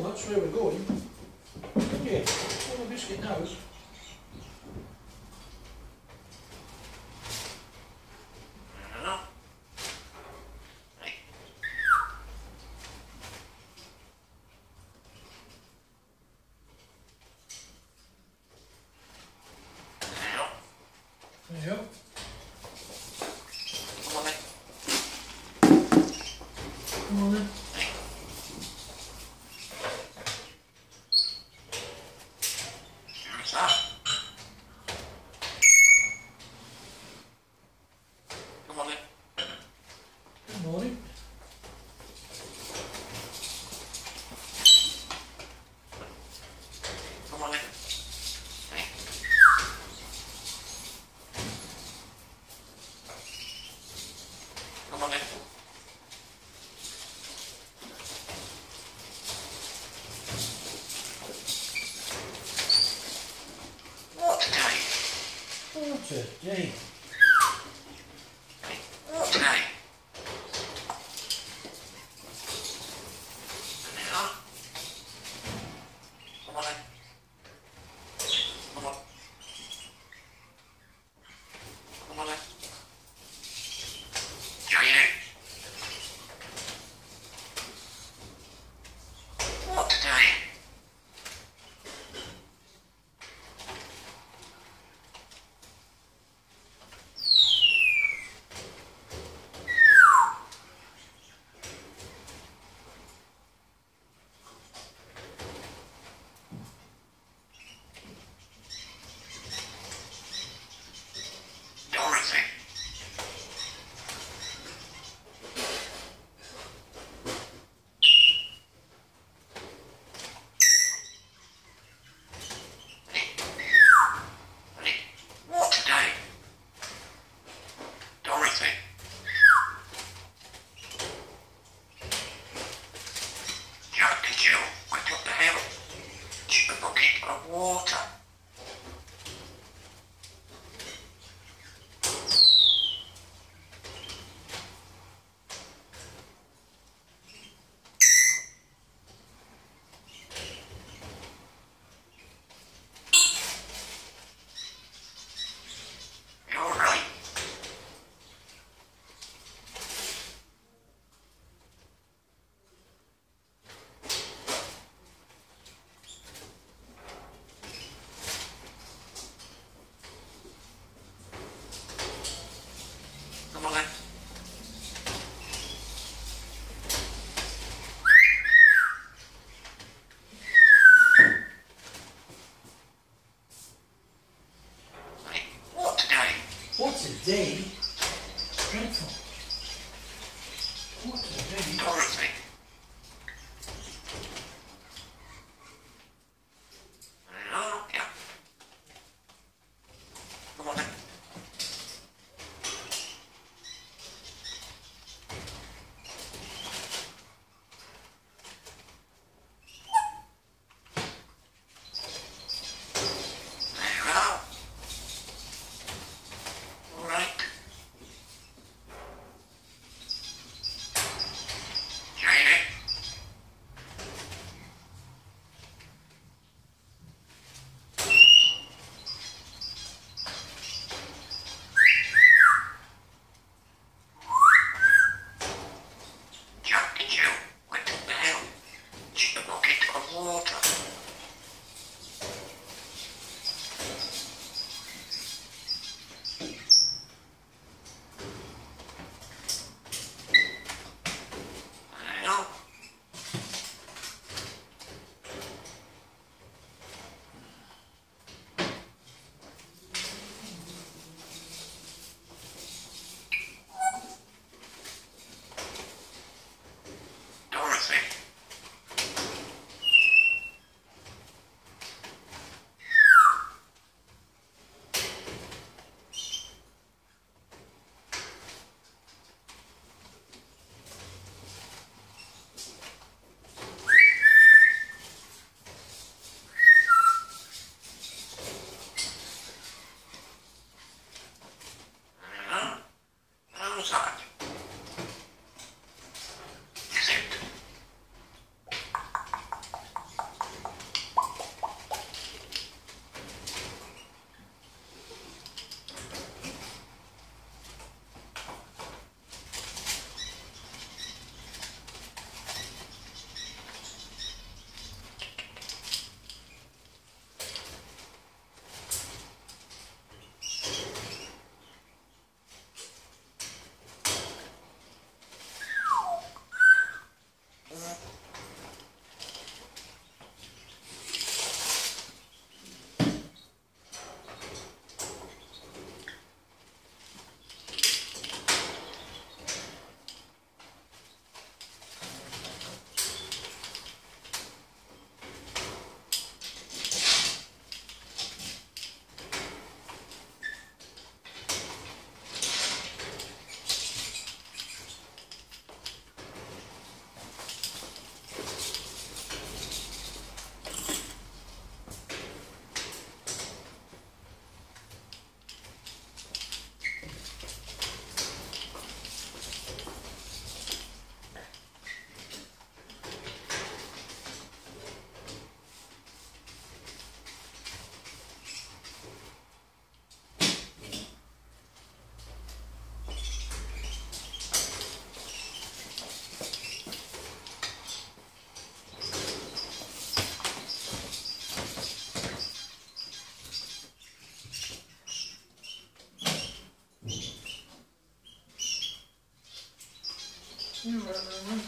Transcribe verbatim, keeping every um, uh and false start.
Oh, that's where we're going. Okay, oh, a biscuit now. There you go. Come on then. Come on then. What's that? Come on then. Good morning. Come on then. Hey. Come on then. What today? Oh, today. Hey. What today? Now. Come on then. Come on. Come on then. Carry it. What today? Dorothy. What today? Dorothy. Jack and Jill went up the hill. Took a bucket of water. You all right? Come on then. Hey, what today? What's a day? Dreadful. What's a day? Dorothy. Oh, yeah. Come on then. There we are. All right. uh,